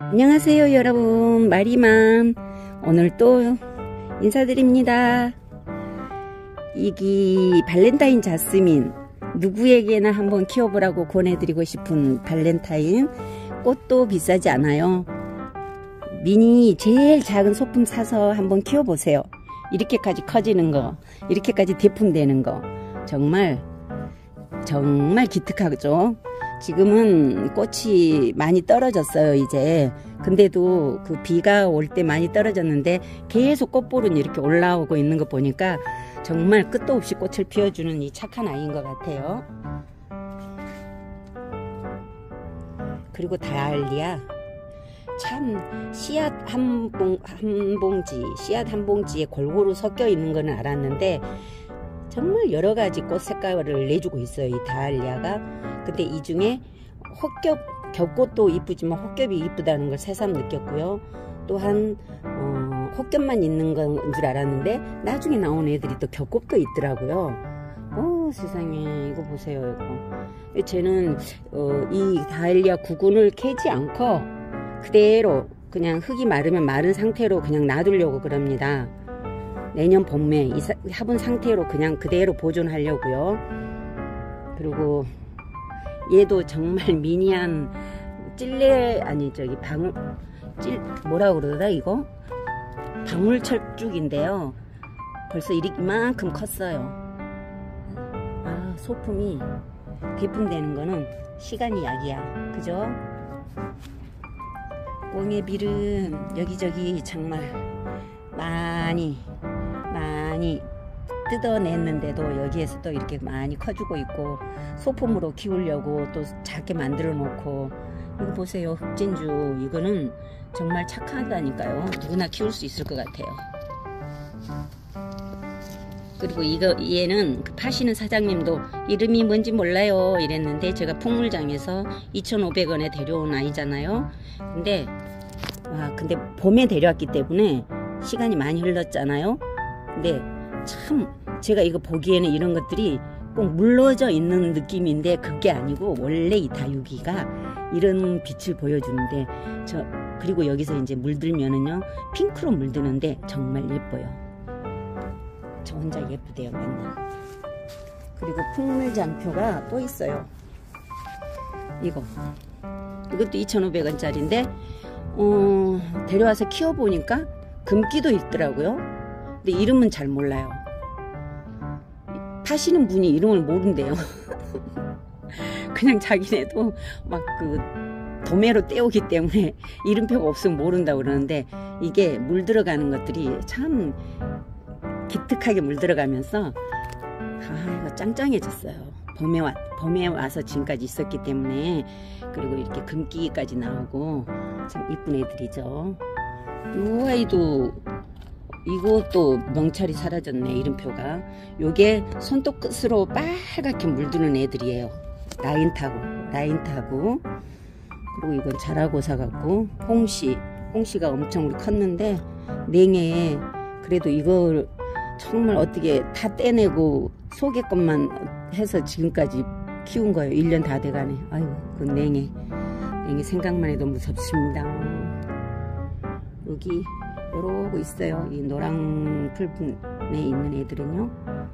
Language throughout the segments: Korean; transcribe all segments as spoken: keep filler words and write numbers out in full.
안녕하세요 여러분, 마리맘 오늘 또 인사드립니다. 이기 발렌타인 자스민, 누구에게나 한번 키워보라고 권해드리고 싶은 발렌타인. 꽃도 비싸지 않아요. 미니 제일 작은 소품 사서 한번 키워보세요. 이렇게까지 커지는 거, 이렇게까지 대품되는 거 정말 정말 기특하죠. 지금은 꽃이 많이 떨어졌어요 이제. 근데도 그 비가 올 때 많이 떨어졌는데 계속 꽃볼은 이렇게 올라오고 있는 거 보니까 정말 끝도 없이 꽃을 피워주는 이 착한 아이인 것 같아요. 그리고 다알리아, 참 씨앗 한, 봉, 한 봉지 씨앗 한 봉지에 골고루 섞여 있는 거는 알았는데 정말 여러가지 꽃 색깔을 내주고 있어요 이 다알리아가. 근데 이 중에 헛겹, 겹꽃도 이쁘지만 헛겹이 이쁘다는 걸 새삼 느꼈고요. 또한 어, 헛겹만 있는 건 줄 알았는데 나중에 나온 애들이 또 겹꽃도 있더라고요. 어 세상에, 이거 보세요 이거. 쟤는 어, 이 다알리아 구근을 캐지 않고 그대로 그냥 흙이 마르면 마른 상태로 그냥 놔두려고 그럽니다. 내년 봄에 이 사, 화분 상태로 그냥 그대로 보존하려고요. 그리고 얘도 정말 미니한 찔레, 아니 저기 방울 찔 뭐라 그러더라 이거? 방울철쭉인데요. 벌써 이만큼 컸어요. 아, 소품이 대품되는 거는 시간이 약이야, 그죠? 뽕에빌은 여기저기 정말 많이 많이 뜯어냈는데도 여기에서 또 이렇게 많이 커주고 있고, 소품으로 키우려고 또 작게 만들어 놓고. 이거 보세요, 흑진주. 이거는 정말 착하다니까요. 누구나 키울 수 있을 것 같아요. 그리고 이거 얘는 그 파시는 사장님도 이름이 뭔지 몰라요 이랬는데 제가 풍물장에서 이천오백 원에 데려온 아이잖아요. 근데 와 근데 봄에 데려왔기 때문에 시간이 많이 흘렀잖아요. 근데 참 제가 이거 보기에는 이런 것들이 꼭 물러져 있는 느낌인데 그게 아니고 원래 이 다육이가 이런 빛을 보여주는데, 저 그리고 여기서 이제 물들면은요 핑크로 물드는데 정말 예뻐요. 저 혼자 예쁘대요 맨날. 그리고 풍물장표가 또 있어요. 이거 이것도 이천오백 원짜리인데 어, 데려와서 키워보니까 금기도 있더라고요. 근데 이름은 잘 몰라요. 파시는 분이 이름을 모른대요. 그냥 자기네도 막 그 도매로 떼오기 때문에 이름표가 없으면 모른다고 그러는데, 이게 물 들어가는 것들이 참 기특하게 물 들어가면서 아 이거 짱짱해졌어요. 봄에, 와, 봄에 와서 지금까지 있었기 때문에. 그리고 이렇게 금기까지 나오고 참 이쁜 애들이죠. 이 아이도 이것도 명찰이 사라졌네 이름표가. 요게 손톱 끝으로 빨갛게 물드는 애들이에요. 라인 타고 라인 타고. 그리고 이건 자라고사 같고, 홍시 홍시가 엄청 우리 컸는데 냉해에 그래도 이걸 정말 어떻게 다 떼내고 속의 것만 해서 지금까지 키운 거예요. 일 년 다 돼가네. 아유 그 냉해 냉해 생각만 해도 무섭습니다. 여기 요러고 있어요. 이 노랑 풀분에 있는 애들은요.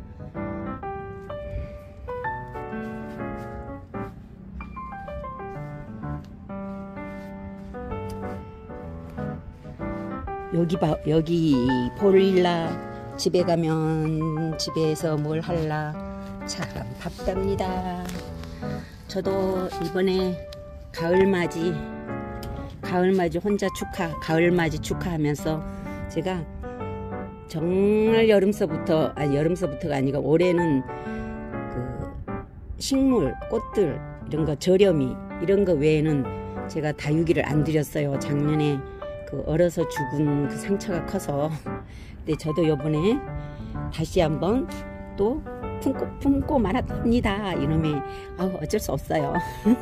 여기 봐, 여기 보릴라. 집에 가면 집에서 뭘 할라 참 바쁘답니다. 저도 이번에 가을맞이 가을맞이 혼자 축하 가을맞이 축하하면서 제가 정말 여름서부터, 아니 여름서부터가 아니고 올해는 그 식물 꽃들 이런 거 저렴이 이런 거 외에는 제가 다육이를 안 드렸어요. 작년에 그 얼어서 죽은 그 상처가 커서. 근데 저도 요번에 다시 한번 또 품고, 품고 말았답니다. 이놈의 아우 어쩔 수 없어요.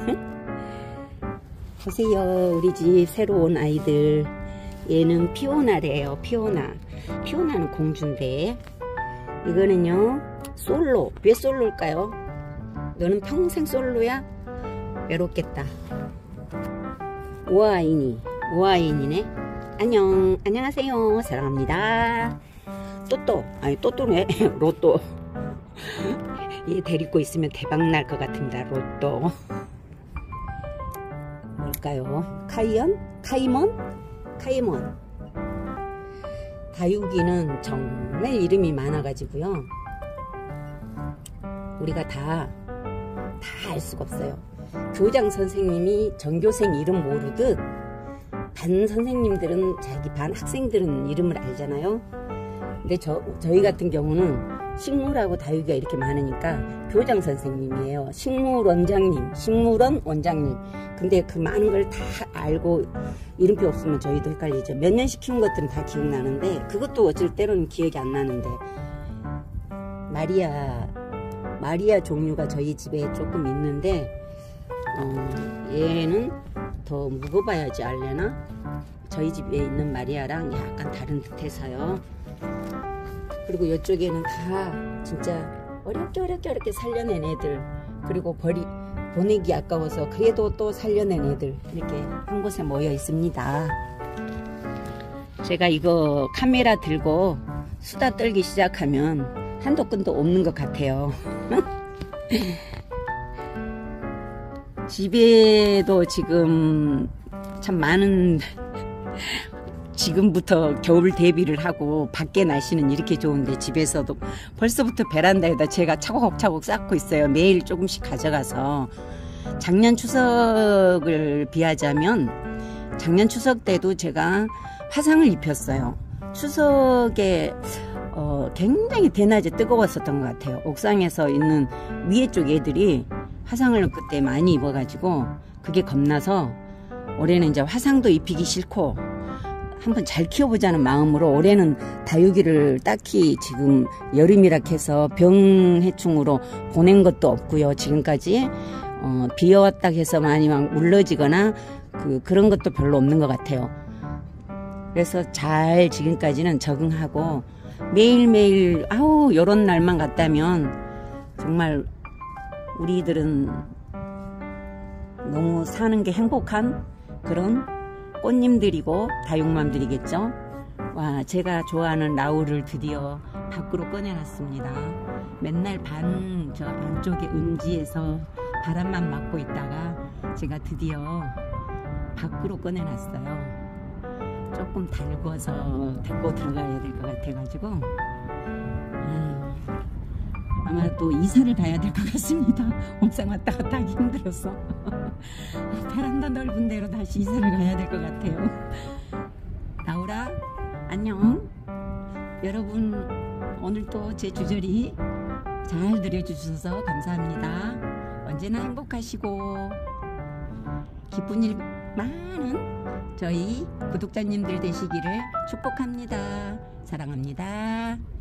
보세요, 우리 집 새로 온 아이들. 얘는 피오나래요. 피오나. 피오나는 공주인데 이거는요 솔로. 왜 솔로일까요? 너는 평생 솔로야? 외롭겠다. 오아이니. 모아인이네. 안녕, 안녕하세요. 사랑합니다. 또또, 아니 또또네. 로또. 얘 데리고 있으면 대박 날 것 같습니다. 로또. 뭘까요? 카이언? 카이몬? 카이몬. 다육이는 정말 이름이 많아가지고요. 우리가 다, 다 알 수가 없어요. 교장 선생님이 전교생 이름 모르듯 반 선생님들은 자기 반 학생들은 이름을 알잖아요. 근데 저, 저희 같은 경우는 식물하고 다육이가 이렇게 많으니까 교장 선생님이에요. 식물 원장님, 식물원 원장님. 근데 그 많은 걸 다 알고 이름표 없으면 저희도 헷갈리죠. 몇 년씩 키운 것들은 다 기억나는데 그것도 어쩔 때로는 기억이 안 나는데 마리아 마리아 종류가 저희 집에 조금 있는데 어, 얘는 더 묵어봐야지 알려나? 저희 집에 있는 마리아랑 약간 다른 듯해서요. 그리고 이쪽에는 다 진짜 어렵게 어렵게 어렵게 살려낸 애들, 그리고 버리 보내기 아까워서 그래도 또 살려낸 애들 이렇게 한 곳에 모여 있습니다. 제가 이거 카메라 들고 수다 떨기 시작하면 한도 끝도 없는 것 같아요. 집에도 지금 참 많은 지금부터 겨울 대비를 하고 밖에 날씨는 이렇게 좋은데 집에서도 벌써부터 베란다에다 제가 차곡차곡 쌓고 있어요. 매일 조금씩 가져가서. 작년 추석을 비하자면 작년 추석 때도 제가 화상을 입혔어요. 추석에 어, 굉장히 대낮에 뜨거웠었던 것 같아요. 옥상에서 있는 위에 쪽 애들이 화상을 그때 많이 입어가지고 그게 겁나서 올해는 이제 화상도 입히기 싫고 한번 잘 키워보자는 마음으로 올해는 다육이를 딱히 지금 여름이라 해서 병해충으로 보낸 것도 없고요. 지금까지 어, 비어왔다 해서 많이 막 물러지거나 그, 그런 것도 별로 없는 것 같아요. 그래서 잘 지금까지는 적응하고 매일매일 아우 요런 날만 갔다면 정말 우리들은 너무 사는 게 행복한 그런 꽃님들이고 다육맘들이겠죠. 와, 제가 좋아하는 라울을 드디어 밖으로 꺼내놨습니다. 맨날 반 저 안쪽에 음지에서 바람만 맞고 있다가 제가 드디어 밖으로 꺼내놨어요. 조금 달궈서 데리고 들어가야 될 것 같아가지고 음, 아마 또 이사를 가야 될 것 같습니다. 옥상 왔다 갔다 하기 힘들어서 베란다 넓은 데로 다시 이사를 가야 될 것 같아요. 나오라 안녕. 여러분 오늘 또 제 주저리 잘 들어주셔서 감사합니다. 언제나 행복하시고 기쁜 일 많은 저희 구독자님들 되시기를 축복합니다. 사랑합니다.